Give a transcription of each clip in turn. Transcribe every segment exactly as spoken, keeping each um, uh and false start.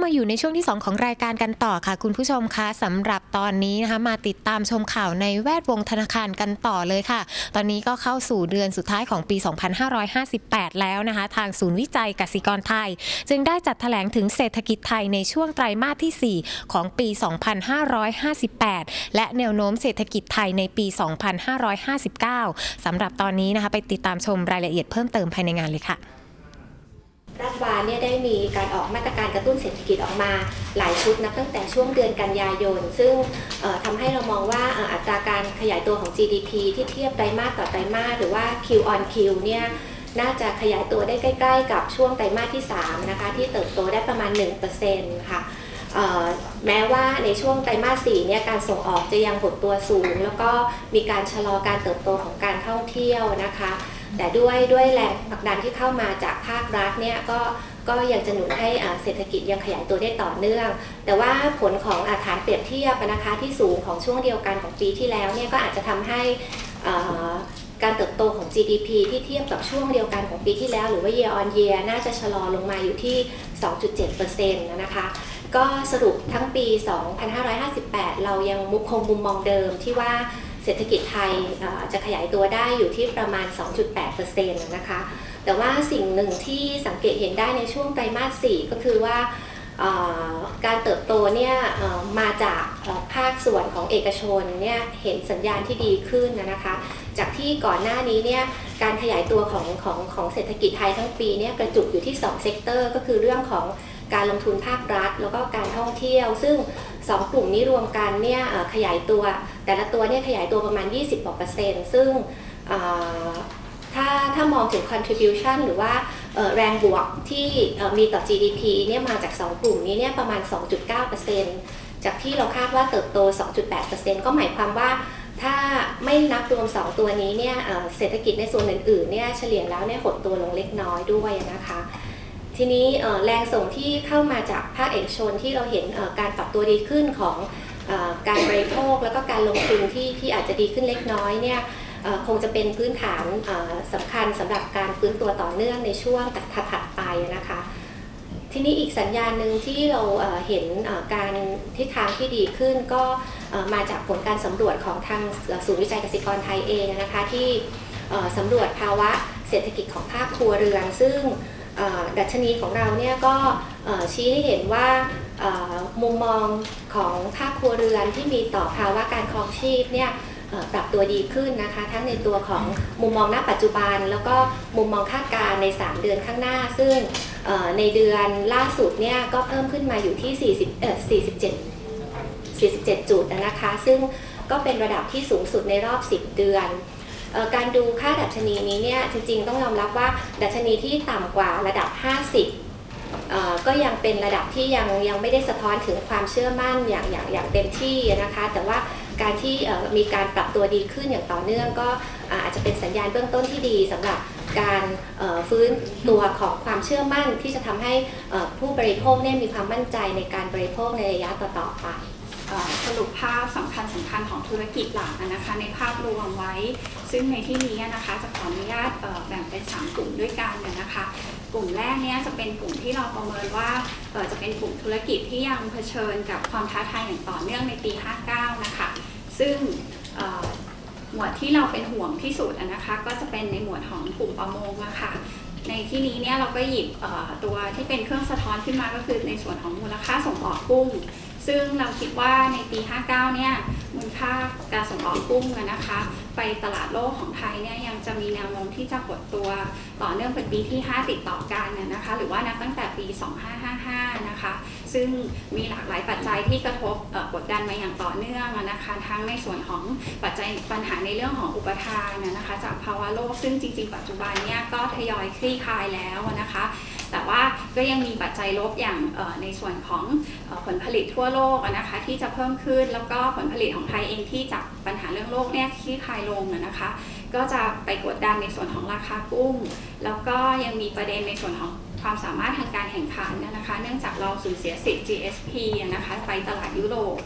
มาอยู่ในช่วงที่สองของรายการกันต่อค่ะคุณผู้ชมคะสำหรับตอนนี้นะคะมาติดตามชมข่าวในแวดวงธนาคารกันต่อเลยค่ะตอนนี้ก็เข้าสู่เดือนสุดท้ายของปี สองพันห้าร้อยห้าสิบแปด แล้วนะคะทางศูนย์วิจัยกสิกรไทยจึงได้จัดแถลงถึงเศรษฐกิจไทยในช่วงไตรมาสที่ สี่ ของปี สองพันห้าร้อยห้าสิบแปด และแนวโน้มเศรษฐกิจไทยในปี สองพันห้าร้อยห้าสิบเก้า สำหรับตอนนี้นะคะไปติดตามชมรายละเอียดเพิ่มเติมภายในงานเลยค่ะรัฐบาลเนี่ยได้มีการออกมาตรการกระตุ้นเศรษฐกิจออกมาหลายชุดนับตั้งแต่ช่วงเดือนกันยายนซึ่งทำให้เรามองว่าอัตราการขยายตัวของ จี ดี พี ที่เทียบไตรมาสต่อไตรมาสหรือว่า Q on Q เนี่ยน่าจะขยายตัวได้ใกล้ๆกับช่วงไตรมาสที่สามนะคะที่เติบโตได้ประมาณ หนึ่งเปอร์เซ็นต์ ค่ะแม้ว่าในช่วงไตรมาสสี่เนี่ยการส่งออกจะยังหดตัวสูงแล้วก็มีการชะลอการเติบโตของการท่องเที่ยวนะคะแต่ด้วยด้วยแรงผลักดันที่เข้ามาจากภาครัฐเนี่ยก็ก็ยังจะหนุนให้เศรษฐกิจยังขยายตัวได้ต่อเนื่องแต่ว่าผลของฐานเปรียบเทียบนะคะที่สูงของช่วงเดียวกันของปีที่แล้วเนี่ยก็อาจจะทำให้การเติบโตของ จี ดี พี ที่เทียบกับช่วงเดียวกันของปีที่แล้วหรือว่า year on year น่าจะชะลอลงมาอยู่ที่ สองจุดเจ็ดเปอร์เซ็นต์ นะคะก็สรุปทั้งปี สองพันห้าร้อยห้าสิบแปด เรายังมุกคงมุมมองเดิมที่ว่าเศรษฐกิจไทยจะขยายตัวได้อยู่ที่ประมาณ สองจุดแปดเปอร์เซ็นต์ นะคะแต่ว่าสิ่งหนึ่งที่สังเกตเห็นได้ในช่วงไตรมาส สี่ ก็คือว่าการเติบโตเนี่ยมาจากภาคส่วนของเอกชนเนี่ยเห็นสัญญาณที่ดีขึ้นนะคะจากที่ก่อนหน้านี้เนี่ยการขยายตัวของของของเศรษฐกิจไทยทั้งปีเนี่ยกระจุกอยู่ที่สองเซกเตอร์ก็คือเรื่องของการลงทุนภาครัฐแล้วก็การท่องเที่ยวซึ่งสองกลุ่มนี้รวมกันเนี่ยขยายตัวแต่ละตัวเนี่ยขยายตัวประมาณ ยี่สิบกว่าเปอร์เซ็นต์ซึ่งถ้าถ้ามองถึง contribution หรือว่าแรงบวกที่มีต่อ จี ดี พี เนี่ยมาจากสองกลุ่มนี้เนี่ยประมาณ สองจุดเก้าเปอร์เซ็นต์ จากที่เราคาดว่าเติบโต สองจุดแปดเปอร์เซ็นต์ ก็หมายความว่าถ้าไม่นับรวมสองตัวนี้เนี่ยเศรษฐกิจในส่วนอื่นๆเนี่ยเฉลี่ยแล้วเนี่ยหดตัวลงเล็กน้อยด้วยนะคะทีนี้แรงส่งที่เข้ามาจากภาคเอกชนที่เราเห็นการปรับตัวดีขึ้นของการบริโภคแล้วก็การลงทุนที่ที่อาจจะดีขึ้นเล็กน้อยเนี่ยคงจะเป็นพื้นฐานสำคัญสำหรับการฟื้นตัวต่อเนื่องในช่วงถัดๆไปนะคะทีนี้อีกสัญญาณหนึ่งที่เราเห็นการทิศทางที่ดีขึ้นก็มาจากผลการสำรวจของทางศูนย์วิจัยกสิกรไทยเองนะคะที่สำรวจภาวะเศรษฐกิจของภาคครัวเรือนซึ่งดัชนีของเราเนี่ยก็ชี้ให้เห็นว่ามุมมองของภาคครัวเรือนที่มีต่อภาวะการครองชีพเนี่ยปรับตัวดีขึ้นนะคะทั้งในตัวของมุมมองณปัจจุบันแล้วก็มุมมองคาดการณ์ในสามเดือนข้างหน้าซึ่งในเดือนล่าสุดเนี่ยก็เพิ่มขึ้นมาอยู่ที่สี่สิบเอ่อสี่สิบเจ็ด สี่สิบเจ็ดจุดนะคะซึ่งก็เป็นระดับที่สูงสุดในรอบสิบเดือนการดูค่าดัชนีนี้เนี่ยจริงๆต้องยอมรับว่าดัชนีที่ต่ำกว่าระดับห้าสิบก็ยังเป็นระดับที่ยังยังไม่ได้สะท้อนถึงความเชื่อมั่นอย่างอย่างอย่างเต็มที่นะคะแต่ว่าการที่มีการปรับตัวดีขึ้นอย่างต่อเนื่องก็อาจจะเป็นสัญญาณเบื้องต้นที่ดีสำหรับการฟื้นตัวของความเชื่อมั่นที่จะทำให้ผู้บริโภคเนี่ยมีความมั่นใจในการบริโภคในระยะต่อๆไปสรุปภาพสำคัญสำคัญของธุรกิจหลักนะคะในภาพรวมไว้ซึ่งในที่นี้นะคะจะขออนุญาตแบ่งเป็นสามกลุ่มด้วยกันนะคะกลุ่มแรกเนี่ยจะเป็นกลุ่มที่เราประเมินว่าจะเป็นกลุ่มธุรกิจที่ยังเผชิญกับความท้าทายอย่างต่อเนื่องในปีห้าเก้านะคะซึ่งหมวดที่เราเป็นห่วงที่สุดนะคะก็จะเป็นในหมวดของกลุ่มประมงนะคะในที่นี้เนี่ยเราก็หยิบตัวที่เป็นเครื่องสะท้อนขึ้นมาก็คือในส่วนของมูลค่าส่งออกกุ้งซึ่งเราคิดว่าในปีห้าเก้าเนี่ยมูลค่าการส่งออกกุ้งนะคะไปตลาดโลกของไทยเนี่ยยังจะมีแนวโน้มที่จะหดตัวต่อเนื่องเป็นปีที่ห้าติดต่อกันนะคะหรือว่านับตั้งแต่ปีสองพันห้าร้อยห้าสิบห้านะคะซึ่งมีหลากหลายปัจจัยที่กระทบกดดันมาอย่างต่อเนื่องนะคะทั้งในส่วนของปัจจัยปัญหาในเรื่องของอุปทานนะคะจากภาวะโลกซึ่งจริงๆปัจจุบันเนี่ยก็ทยอยคลี่คลายแล้วนะคะแต่ว่าก็ยังมีปัจจัยลบอย่างในส่วนของผลผลิตทั่วโลกนะคะที่จะเพิ่มขึ้นแล้วก็ผลผลิตของไทยเองที่จากปัญหาเรื่องโลกเนี่ยคลี่คลายลงนะคะก็จะไปกดดันในส่วนของราคากุ้งแล้วก็ยังมีประเด็นในส่วนของความสามารถทางการแข่งขันนะคะเนื่องจากเราสูญเสียสิทธิ์ จี เอส พี นะคะไปตลาดยุโรป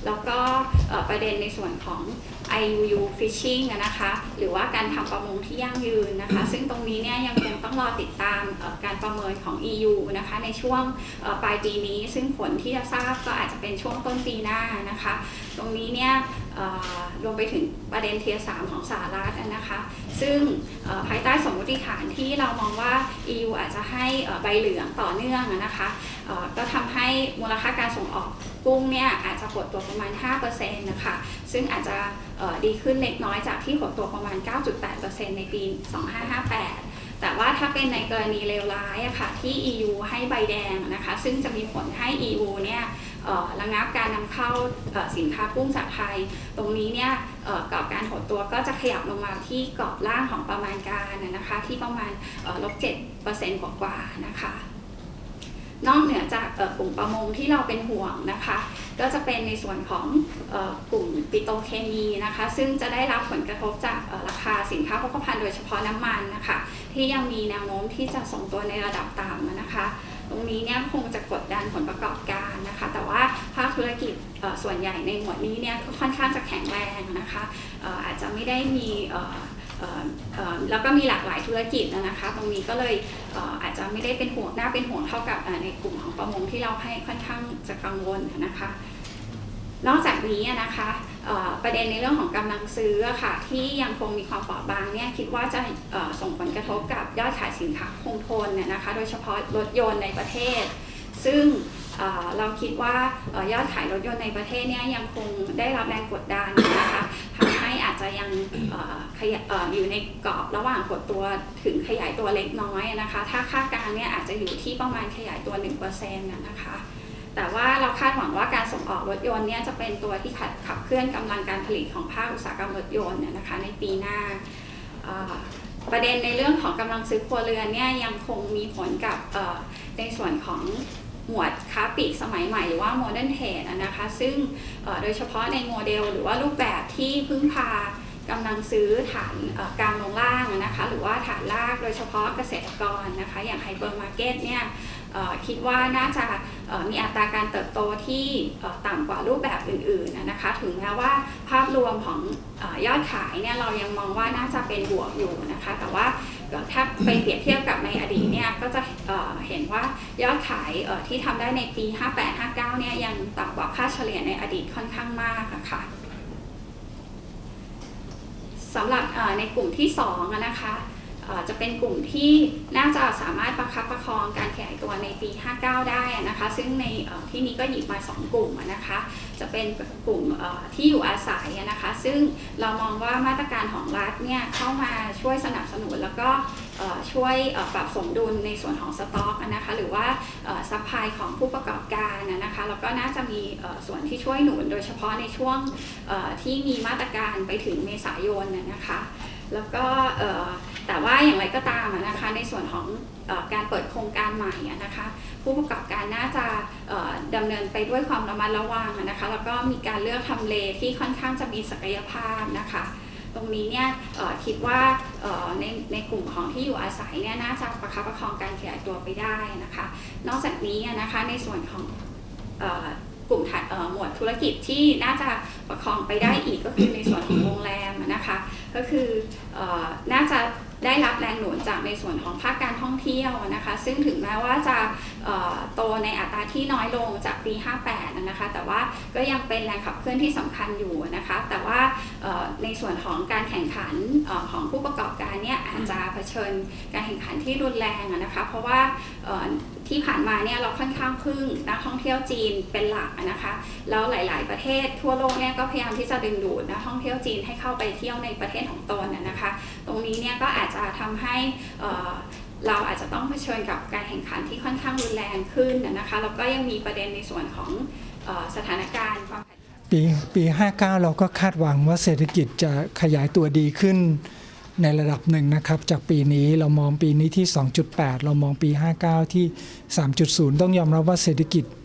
แล้วก็ประเด็นในส่วนของ ไอ ยู ยู Fishing นะคะหรือว่าการทำประมงที่ยั่งยืนนะคะซึ่งตรงนี้เนี่ยยังคงต้องรอติดตามการประเมินของ อี ยู นะคะในช่วงปลายปีนี้ซึ่งผลที่จะทราบก็อาจจะเป็นช่วงต้นปีหน้านะคะตรงนี้เนี่ยรวมไปถึงประเด็นเทียร์สามของสหรัฐนะคะซึ่งภายใต้สมมติฐานที่เรามองว่า อี ยู อาจจะให้ใบเหลืองต่อเนื่องนะคะก็ทำให้มูลค่าการส่งออกกุ้งเนี่ยอาจจะหดตัวประมาณ ห้าเปอร์เซ็นต์ นะคะซึ่งอาจจะดีขึ้นเล็กน้อยจากที่หดตัวประมาณ เก้าจุดแปดเปอร์เซ็นต์ ในปี สองพันห้าร้อยห้าสิบแปด แต่ว่าถ้าเป็นในกรณีเลวร้ายอะค่ะที่ อี ยู ให้ใบแดงนะคะซึ่งจะมีผลให้ อี ยู เนี่ยระงับการนำเข้าสินค้ากุ้งจากไทยตรงนี้เนี่ยกรอบการหดตัวก็จะขยับลงมาที่กรอบล่างของประมาณการนะคะที่ประมาณลบ เจ็ดเปอร์เซ็นต์ กว่าๆนะคะนอกเหนือจากกลุ่มประมงที่เราเป็นห่วงนะคะก็จะเป็นในส่วนของกลุ่มปิโตรเคมีนะคะซึ่งจะได้รับผลกระทบจากราคาสินค้าโภคภัณฑ์โดยเฉพาะน้ำมันนะคะที่ยังมีแนวโน้มที่จะส่งตัวในระดับต่ำนะคะตรงนี้เนี่ยคงจะกดดันผลประกอบการนะคะแต่ว่าภาคธุรกิจส่วนใหญ่ในหมวดนี้เนี่ยก็ค่อนข้างจะแข็งแรงนะคะอาจจะไม่ได้มีแล้วก็มีหลากหลายธุรกิจนะคะตรงนี้ก็เลยอาจจะไม่ได้เป็นห่วงน่าเป็นห่วงเท่ากับในกลุ่มของประมงที่เราให้ค่อนข้างจะกังวลนะคะนอกจากนี้นะคะประเด็นในเรื่องของกำลังซื้อค่ะที่ยังคงมีความเปราะบางเนี่ยคิดว่าจะส่งผลกระทบกับยอดขายสินค้าคงทนนะคะโดยเฉพาะรถยนต์ในประเทศซึ่งเราคิดว่ายอดขายรถยนต์ในประเทศเนี่ยยังคงได้รับแรงกดดันนะคะทำให้อาจจะยังอยู่ในกรอบระหว่างกดตัวถึงขยายตัวเล็กน้อยนะคะถ้าค่ากลางเนี่ยอาจจะอยู่ที่ประมาณขยายตัว หนึ่งเปอร์เซ็นต์ นะคะแต่ว่าเราคาดหวังว่าการส่งออกรถยนต์เนี่ยจะเป็นตัวที่ขับเคลื่อนกำลังการผลิตของภาคอุตสาหกรรมรถยนต์นะคะในปีหน้าประเด็นในเรื่องของกำลังซื้อครัวเรือนเนี่ยยังคงมีผลกับในส่วนของหมวดค้าปลีกสมัยใหม่หรือว่า Modern Trade นะคะซึ่งโดยเฉพาะในโมเดลหรือว่ารูปแบบที่พึ่งพากำลังซื้อฐานกลางลงล่างนะคะหรือว่าฐานลากโดยเฉพาะเกษตรกรนะคะอย่างไฮเปอร์มาร์เก็ตเนี่ยคิดว่าน่าจะมีอัตราการเติบโตที่ต่ำกว่ารูปแบบอื่นๆนะคะถึงแม้ว่าภาพรวมของยอดขายเนี่ยเรายังมองว่าน่าจะเป็นบวกอยู่นะคะแต่ว่าถ้าไปเปรียบเทียบกับในอดีตเนี่ยก็จะเห็นว่ายอดขายที่ทำได้ในปีห้าแปด ห้าเก้าเนี่ยยังต่ำกว่าค่าเฉลี่ยในอดีตค่อนข้างมากค่ะสำหรับในกลุ่มที่สองนะคะจะเป็นกลุ่มที่น่าจะสามารถประคับประคองการขยายตัวในปีห้าเก้าได้นะคะซึ่งในที่นี้ก็หยิบมาสองกลุ่มนะคะจะเป็นกลุ่มที่อยู่อาศัยนะคะซึ่งเรามองว่ามาตรการของรัฐเนี่ยเข้ามาช่วยสนับสนุนแล้วก็ช่วยปรับสมดุลในส่วนของสต็อกนะคะหรือว่าซัพพลายของผู้ประกอบการนะคะแล้วก็น่าจะมีส่วนที่ช่วยหนุนโดยเฉพาะในช่วงที่มีมาตรการไปถึงเมษายนนะคะแล้วก็แต่ว่าอย่างไรก็ตามนะคะในส่วนของการเปิดโครงการใหม่นะคะผู้ประกอบการน่าจะดำเนินไปด้วยความระมัดระวังนะคะแล้วก็มีการเลือกทำเลที่ค่อนข้างจะมีศักยภาพนะคะตรงนี้เนี่ยคิดว่าในในกลุ่มของที่อยู่อาศัยเนี่ยน่าจะประคับประคองการขยายตัวไปได้นะคะนอกจากนี้นะคะในส่วนของกลุ่มหมวดธุรกิจที่น่าจะประคองไปได้อีกก็คือในส่วนของโรงแรมนะคะก็คือน่าจะได้รับแรงหนุนจากในส่วนของภาคการท่องเที่ยวนะคะซึ่งถึงแม้ว่าจะโตในอัตราที่น้อยลงจากปีห้าแปดนะคะแต่ว่าก็ยังเป็นแรงขับเคลื่อนที่สำคัญอยู่นะคะแต่ว่าในส่วนของการแข่งขันของผู้ประกอบการเนี่ยอาจจะเผชิญการแข่งขันที่รุนแรงนะคะเพราะว่าที่ผ่านมาเนี่ยเราค่อนข้างพึ่งนักท่องเที่ยวจีนเป็นหลักนะคะแล้วหลายๆประเทศทั่วโลกเนี่ยก็พยายามที่จะดึงดูดนักท่องเที่ยวจีนให้เข้าไปเที่ยวในประเทศของตนนะคะตรงนี้เนี่ยก็อาจจะทำให้เราอาจจะต้องเผชิญกับการแข่งขันที่ค่อนข้างรุนแรงขึ้นนะคะแล้วก็ยังมีประเด็นในส่วนของสถานการณ์ความขัดแย้งปีปีห้าเก้าเราก็คาดหวังว่าเศรษฐกิจจะขยายตัวดีขึ้นในระดับหนึ่งนะครับจากปีนี้เรามองปีนี้ที่ สองจุดแปด เรามองปีห้าเก้าที่ สามจุดศูนย์ ต้องยอมรับว่าเศรษฐกิจ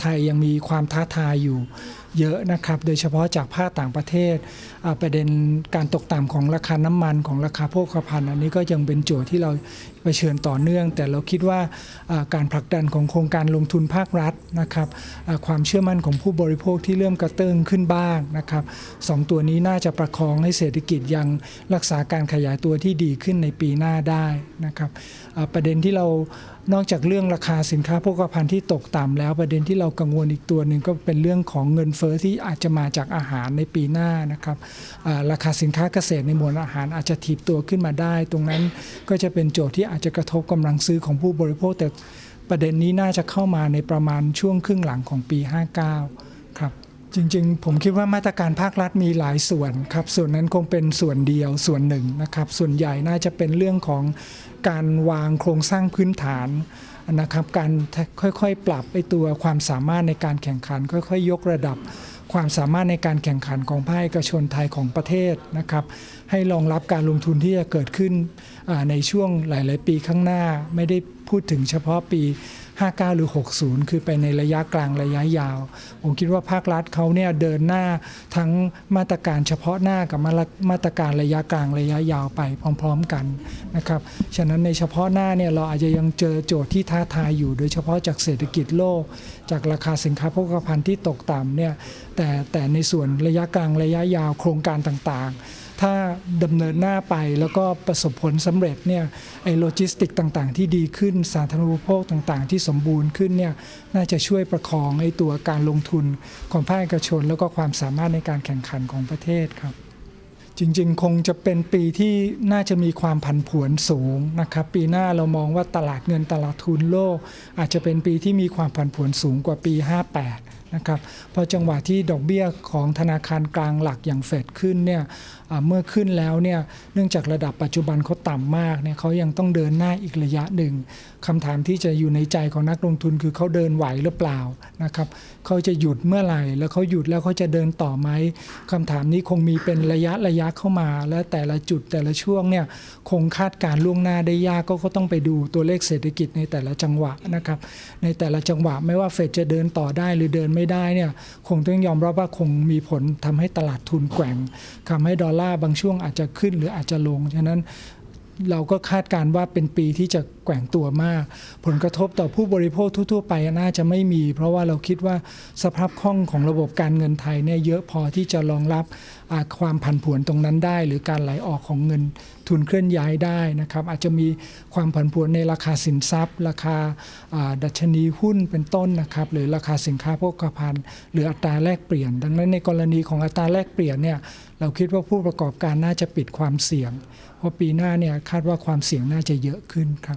ไทยยังมีความท้าทายอยู่เยอะนะครับโดยเฉพาะจากภาคต่างประเทศประเด็นการตกต่ำของราคาน้ำมันของราคาโภคภัณฑ์อันนี้ก็ยังเป็นโจทย์ที่เราเผชิญต่อเนื่องแต่เราคิดว่าการผลักดันของโครงการลงทุนภาครัฐนะครับความเชื่อมั่นของผู้บริโภคที่เริ่มกระเตื้องขึ้นบ้างนะครับสองตัวนี้น่าจะประคองให้เศรษฐกิจยังรักษาการขยายตัวที่ดีขึ้นในปีหน้าได้นะครับประเด็นที่เรานอกจากเรื่องราคาสินค้าโภคภัณฑ์ที่ตกต่ำแล้วประเด็นที่เรากังวลอีกตัวหนึ่งก็เป็นเรื่องของเงินเฟ้อที่อาจจะมาจากอาหารในปีหน้านะครับราคาสินค้าเกษตรในหมวดอาหารอาจจะถีบตัวขึ้นมาได้ตรงนั้นก็จะเป็นโจทย์ที่อาจจะกระทบกำลังซื้อของผู้บริโภคแต่ประเด็นนี้น่าจะเข้ามาในประมาณช่วงครึ่งหลังของปีห้าเก้าครับจริงๆผมคิดว่ามาตรการภาครัฐมีหลายส่วนครับส่วนนั้นคงเป็นส่วนเดียวส่วนหนึ่งนะครับส่วนใหญ่น่าจะเป็นเรื่องของการวางโครงสร้างพื้นฐานนะครับการค่อยๆปรับไอ้ตัวความสามารถในการแข่งขันค่อยๆยกระดับความสามารถในการแข่งขันของภาคเอกชนไทยของประเทศนะครับให้รองรับการลงทุนที่จะเกิดขึ้นในช่วงหลายๆปีข้างหน้าไม่ได้พูดถึงเฉพาะปีห้าเก้าหรือหกสิบคือไปในระยะกลางระยะยาวผมคิดว่าภาครัฐเขาเนี่ยเดินหน้าทั้งมาตรการเฉพาะหน้ากับมาตรการระยะกลางระยะยาวไปพร้อมๆกันนะครับฉะนั้นในเฉพาะหน้าเนี่ยเราอาจจะยังเจอโจทย์ที่ท้าทายอยู่โดยเฉพาะจากเศรษฐกิจโลกจากราคาสินค้าโภคภัณฑ์ที่ตกต่ำเนี่ยแต่แต่ในส่วนระยะกลางระยะยาวโครงการต่างๆถ้าดำเนินหน้าไปแล้วก็ประสบผลสำเร็จเนี่ยไอ้โลจิสติกต่างๆที่ดีขึ้นสาธารณูปโภคต่างๆที่สมบูรณ์ขึ้นเนี่ยน่าจะช่วยประคองไอ้ตัวการลงทุนของภาคเอกชนแล้วก็ความสามารถในการแข่งขันของประเทศครับจริงๆคงจะเป็นปีที่น่าจะมีความผันผวนสูงนะครับปีหน้าเรามองว่าตลาดเงินตลาดทุนโลกอาจจะเป็นปีที่มีความผันผวนสูงกว่าปีห้าแปดนะครับเพราะจังหวะที่ดอกเบี้ยของธนาคารกลางหลักอย่างเฟดขึ้นเนี่ยเมื่อขึ้นแล้วเนี่ยเนื่องจากระดับปัจจุบันเขาต่ำมากเนี่ยเขายังต้องเดินหน้าอีกระยะหนึ่งคำถามที่จะอยู่ในใจของนักลงทุนคือเขาเดินไหวหรือเปล่านะครับเขาจะหยุดเมื่อไหร่แล้วเขาหยุดแล้วเขาจะเดินต่อไหมคำถามนี้คงมีเป็นระยะระยะเข้ามาและแต่ละจุดแต่ละช่วงเนี่ยคงคาดการล่วงหน้าได้ยากก็ก็ต้องไปดูตัวเลขเศรษฐกิจในแต่ละจังหวะนะครับในแต่ละจังหวะไม่ว่าเฟดจะเดินต่อได้หรือเดินไม่ได้เนี่ยคงต้องยอมรับว่าคงมีผลทำให้ตลาดทุนแกว่งทำให้ดอลลาร์บางช่วงอาจจะขึ้นหรืออาจจะลงฉะนั้นเราก็คาดการว่าเป็นปีที่จะแกว่งตัวมากผลกระทบต่อผู้บริโภคทั่วๆไปน่าจะไม่มีเพราะว่าเราคิดว่าสภาพคล่องของระบบการเงินไทยเนี่ยเยอะพอที่จะรองรับความผันผวนตรงนั้นได้หรือการไหลออกของเงินทุนเคลื่อนย้ายได้นะครับอาจจะมีความผันผวนในราคาสินทรัพย์ราคาดัชนีหุ้นเป็นต้นนะครับหรือราคาสินค้าโภคภัณฑ์หรืออัตราแลกเปลี่ยนดังนั้นในกรณีของอัตราแลกเปลี่ยนเนี่ยเราคิดว่าผู้ประกอบการน่าจะปิดความเสี่ยงเพราะปีหน้าเนี่ยคาดว่าความเสี่ยงน่าจะเยอะขึ้นครับ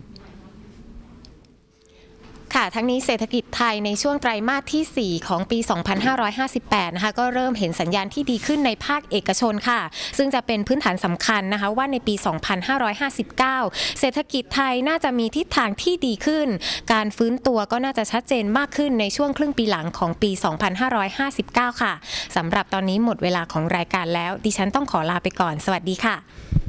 ค่ะทั้งนี้เศรษฐกิจไทยในช่วงไตรมาสที่สี่ของปีสองพันห้าร้อยห้าสิบแปดนะคะก็เริ่มเห็นสัญญาณที่ดีขึ้นในภาคเอกชนค่ะซึ่งจะเป็นพื้นฐานสำคัญนะคะว่าในปีสองพันห้าร้อยห้าสิบเก้าเศรษฐกิจไทยน่าจะมีทิศทางที่ดีขึ้นการฟื้นตัวก็น่าจะชัดเจนมากขึ้นในช่วงครึ่งปีหลังของปีสองพันห้าร้อยห้าสิบเก้าค่ะสำหรับตอนนี้หมดเวลาของรายการแล้วดิฉันต้องขอลาไปก่อนสวัสดีค่ะ